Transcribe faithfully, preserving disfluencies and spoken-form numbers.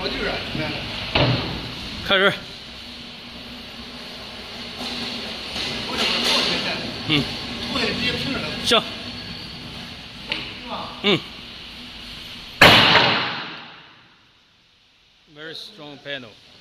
劲儿啊，明白了。 开始。嗯。 坐下直接平着的。 行。 是吧？ 嗯。Very strong panel.